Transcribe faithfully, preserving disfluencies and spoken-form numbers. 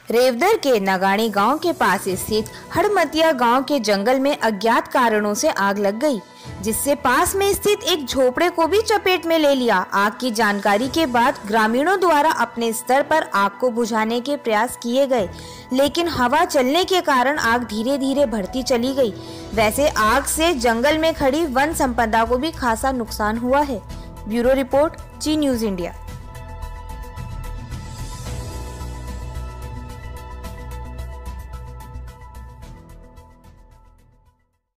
रेवदर के नगाणी गांव के पास स्थित हड़मतिया गांव के जंगल में अज्ञात कारणों से आग लग गई, जिससे पास में स्थित एक झोपड़े को भी चपेट में ले लिया। आग की जानकारी के बाद ग्रामीणों द्वारा अपने स्तर पर आग को बुझाने के प्रयास किए गए, लेकिन हवा चलने के कारण आग धीरे धीरे बढ़ती चली गई। वैसे आग से जंगल में खड़ी वन संपदा को भी खासा नुकसान हुआ है। Bureau report, Zee News India.